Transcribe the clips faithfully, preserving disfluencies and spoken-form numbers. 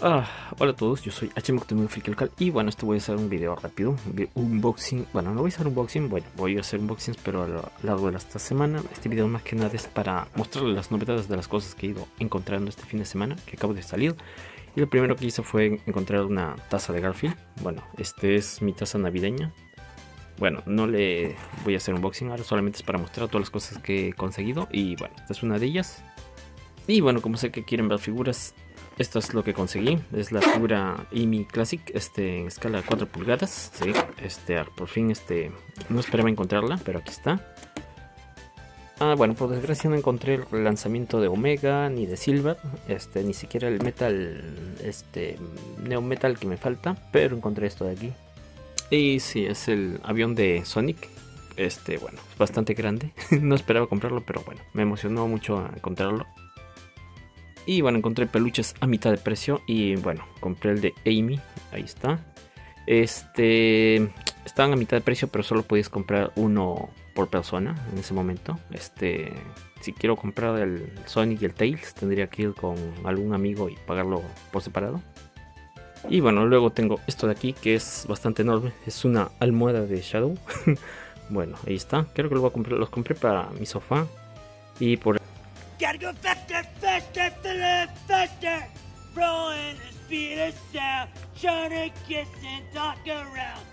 Ah, hola a todos, yo soy H M Friki Local y bueno, este voy a hacer un video rápido, un unboxing. Bueno, no voy a hacer unboxing, bueno, voy a hacer unboxings, pero a lo largo de esta semana. Este video más que nada es para mostrarles las novedades de las cosas que he ido encontrando este fin de semana, que acabo de salir. Y lo primero que hice fue encontrar una taza de Garfield. Bueno, este es mi taza navideña. Bueno, no le voy a hacer unboxing ahora, solamente es para mostrar todas las cosas que he conseguido. Y bueno, esta es una de ellas. Y bueno, como sé que quieren ver figuras, esto es lo que conseguí. Es la figura Amy Classic, este, en escala cuatro pulgadas. Sí, este, por fin, este, no esperaba encontrarla, pero aquí está. Ah, bueno, por desgracia no encontré el lanzamiento de Omega ni de Silver, este, ni siquiera el Metal, este, Neo Metal que me falta, pero encontré esto de aquí. Y sí, es el avión de Sonic. Este, bueno, es bastante grande. No esperaba comprarlo, pero bueno, me emocionó mucho encontrarlo. Y bueno, encontré peluches a mitad de precio. Y bueno, compré el de Amy. Ahí está. Este, estaban a mitad de precio, pero solo podías comprar uno por persona en ese momento. Este, si quiero comprar el Sonic y el Tails, tendría que ir con algún amigo y pagarlo por separado. Y bueno, luego tengo esto de aquí, que es bastante enorme. Es una almohada de Shadow. Bueno, ahí está. Creo que lo voy a comprar, los compré para mi sofá. Y por Gotta go faster, faster, faster, faster. Rolling the speed of sound, trying to kiss and talk around.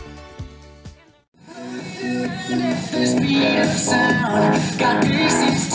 The speed of sound got me